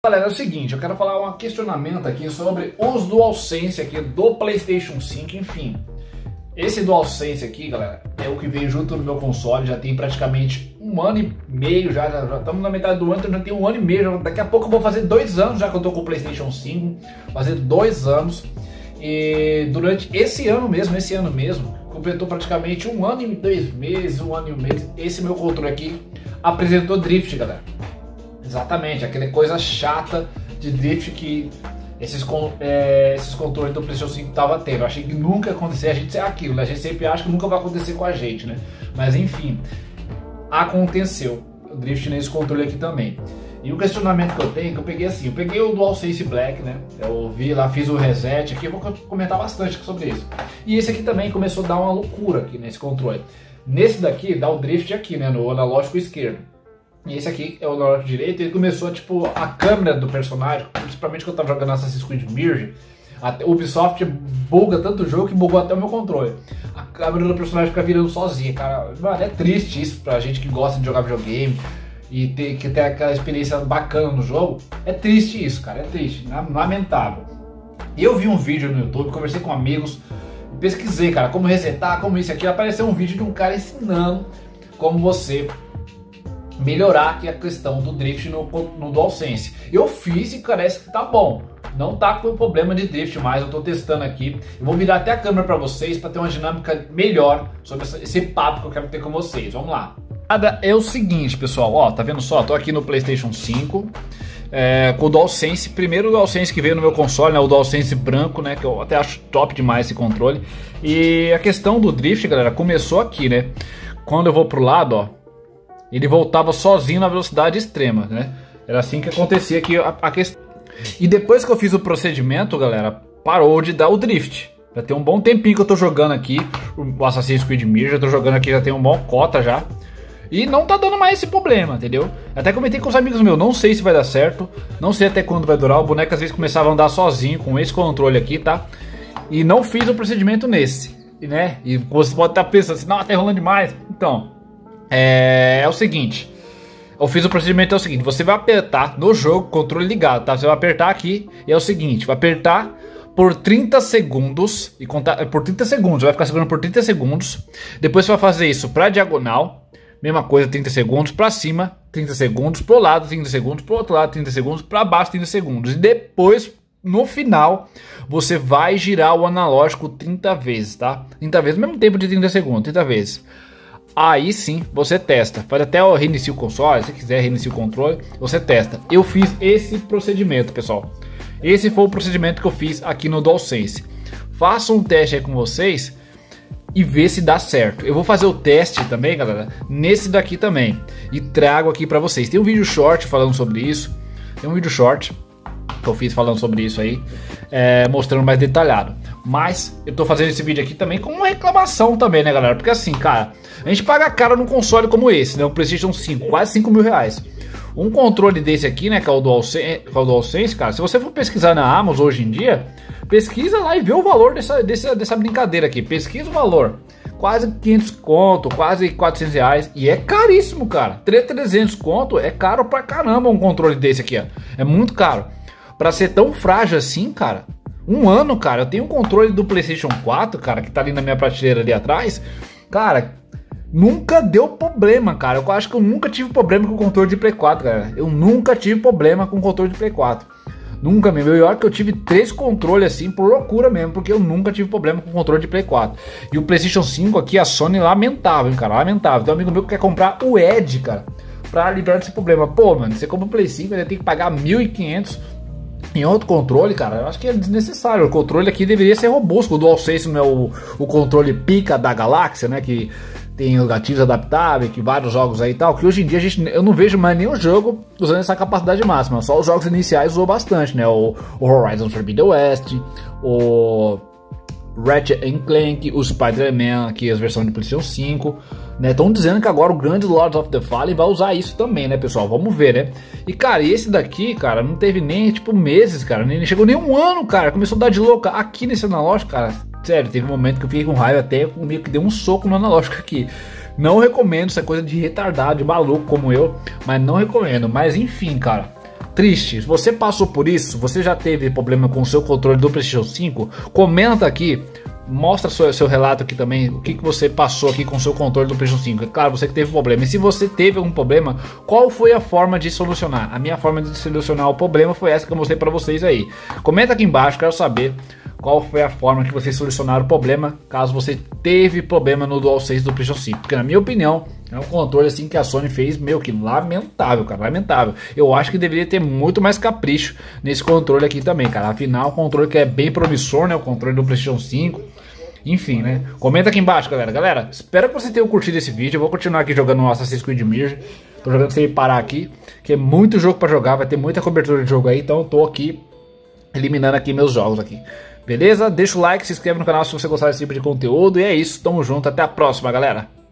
Galera, é o seguinte, eu quero falar um questionamento aqui sobre os DualSense aqui do PlayStation 5, enfim. Esse DualSense aqui, galera, é o que veio junto no meu console, já tem praticamente 1 ano e meio, já estamos na metade do ano, então já tem 1 ano e meio, daqui a pouco eu vou fazer 2 anos já que eu tô com o PlayStation 5, fazer 2 anos, e durante esse ano mesmo, completou praticamente 1 ano e 2 meses, 1 ano e 1 mês, esse meu controle aqui apresentou drift, galera. Exatamente, aquela coisa chata de drift que esses controles do PlayStation 5 estavam tendo. Eu achei que nunca ia acontecer, a gente é aquilo, a gente sempre acha que nunca vai acontecer com a gente, né? Mas enfim, aconteceu o drift nesse controle aqui também. E o questionamento que eu tenho, que eu peguei assim, eu peguei o DualSense Black, né? Eu vi lá, fiz o reset aqui, eu vou comentar bastante sobre isso. E esse aqui também começou a dar uma loucura aqui nesse controle. Nesse daqui dá o drift aqui, né? No analógico esquerdo. E esse aqui é o analógico direito, e ele começou, tipo, a câmera do personagem, principalmente quando eu tava jogando Assassin's Creed Mirage, o Ubisoft buga tanto o jogo que bugou até o meu controle. A câmera do personagem fica virando sozinha, cara. Mano, é triste isso pra gente que gosta de jogar videogame e que tem aquela experiência bacana no jogo. É triste isso, cara, é triste, lamentável. Eu vi um vídeo no YouTube, conversei com amigos, pesquisei, cara, como resetar, como isso aqui. Apareceu um vídeo de um cara ensinando como você melhorar aqui a questão do drift no DualSense. Eu fiz e parece que tá bom. Não tá com problema de drift mais, eu tô testando aqui. Eu vou virar até a câmera para vocês para ter uma dinâmica melhor sobre esse papo que eu quero ter com vocês. Vamos lá. É o seguinte, pessoal, ó, tá vendo só? Tô aqui no PlayStation 5 com o DualSense, primeiro DualSense que veio no meu console, né, o DualSense branco, né, que eu até acho top demais esse controle. E a questão do drift, galera, começou aqui, né? Quando eu vou pro lado, ó, ele voltava sozinho na velocidade extrema, né? Era assim que acontecia aqui a questão. E depois que eu fiz o procedimento, galera, parou de dar o drift. Já tem um bom tempinho que eu tô jogando aqui o Assassin's Creed Mirage, já tô jogando aqui, já tem um bom cota já. E não tá dando mais esse problema, entendeu? Até comentei com os amigos meus, não sei se vai dar certo, não sei até quando vai durar. O boneco às vezes começava a andar sozinho com esse controle aqui, tá? E não fiz o procedimento nesse, né? E você pode estar pensando assim, não, tá enrolando demais. Então, é o seguinte, eu fiz o procedimento, é o seguinte, você vai apertar no jogo, controle ligado, tá? Você vai apertar aqui e é o seguinte, vai apertar por 30 segundos e contar por 30 segundos, vai ficar segurando por 30 segundos. Depois você vai fazer isso pra diagonal, mesma coisa, 30 segundos, pra cima 30 segundos, pro lado 30 segundos, pro outro lado 30 segundos, pra baixo 30 segundos. E depois, no final, você vai girar o analógico 30 vezes, tá? 30 vezes, mesmo tempo de 30 segundos, 30 vezes. Aí sim, você testa, faz até o reinicio o console, se quiser reinicia o controle, você testa. Eu fiz esse procedimento, pessoal. Esse foi o procedimento que eu fiz aqui no DualSense. Faça um teste aí com vocês e vê se dá certo. Eu vou fazer o teste também, galera, nesse daqui também. E trago aqui pra vocês. Tem um vídeo short falando sobre isso. Tem um vídeo short que eu fiz falando sobre isso aí, mostrando mais detalhado. Mas eu tô fazendo esse vídeo aqui também com uma reclamação também, né, galera? Porque assim, cara, a gente paga caro num console como esse, né? Um PlayStation 5, quase 5 mil reais. Um controle desse aqui, né, que é o DualSense, cara, se você for pesquisar na Amazon hoje em dia, pesquisa lá e vê o valor dessa brincadeira aqui. Pesquisa o valor. Quase 500 conto, quase 400 reais. E é caríssimo, cara. 300 conto é caro pra caramba um controle desse aqui, ó. É muito caro. Pra ser tão frágil assim, cara, 1 ano, cara, eu tenho um controle do PlayStation 4, cara, que tá ali na minha prateleira ali atrás. Cara, nunca deu problema, cara. Eu acho que eu nunca tive problema com o controle de Play 4, cara. Eu nunca tive problema com o controle de Play 4. Nunca mesmo. Eu acho que eu tive 3 controles assim, por loucura mesmo, porque eu nunca tive problema com o controle de Play 4. E o PlayStation 5 aqui, a Sony, lamentável, hein, cara, lamentável. Tem um amigo meu que quer comprar o Edge, cara, pra livrar desse problema. Pô, mano, você compra o Play 5, ele tem que pagar 1.500 em outro controle, cara. Eu acho que é desnecessário. O controle aqui deveria ser robusto. O DualSense não é o controle pica da galáxia, né, que tem os gatilhos adaptáveis, que vários jogos aí e tal, que hoje em dia eu não vejo mais nenhum jogo usando essa capacidade máxima. Só os jogos iniciais usou bastante, né? O Horizon Forbidden West, o Ratchet & Clank, o Spider-Man, aqui as versões do PlayStation 5, né? Estão dizendo que agora o grande Lords of the Fallen vai usar isso também, né, pessoal? Vamos ver, né? E, cara, esse daqui, cara, não teve nem, tipo, meses, cara. Nem chegou nem 1 ano, cara. Começou a dar de louca aqui nesse analógico, cara. Sério, teve um momento que eu fiquei com raiva, até comigo que deu um soco no analógico aqui. Não recomendo, essa coisa de retardado, de maluco como eu, mas não recomendo. Mas enfim, cara, triste. Se você passou por isso, você já teve problema com o seu controle do PlayStation 5, comenta aqui. Mostra seu relato aqui também, o que você passou aqui com o seu controle do PlayStation 5. É claro, você que teve problema. E se você teve algum problema, qual foi a forma de solucionar? A minha forma de solucionar o problema foi essa que eu mostrei para vocês aí. Comenta aqui embaixo, quero saber qual foi a forma que vocês solucionaram o problema, caso você teve problema no DualSense do PlayStation 5. Porque na minha opinião, é um controle assim que a Sony fez meio que lamentável, cara, lamentável. Eu acho que deveria ter muito mais capricho nesse controle aqui também, cara. Afinal, o controle que é bem promissor, né, o controle do PlayStation 5. Enfim, né? Comenta aqui embaixo, galera. Galera, espero que vocês tenham curtido esse vídeo. Eu vou continuar aqui jogando o Assassin's Creed Mirage. Tô jogando sem parar aqui, que é muito jogo pra jogar, vai ter muita cobertura de jogo aí, então eu tô aqui eliminando aqui meus jogos aqui. Beleza? Deixa o like, se inscreve no canal se você gostar desse tipo de conteúdo. E é isso, tamo junto, até a próxima, galera.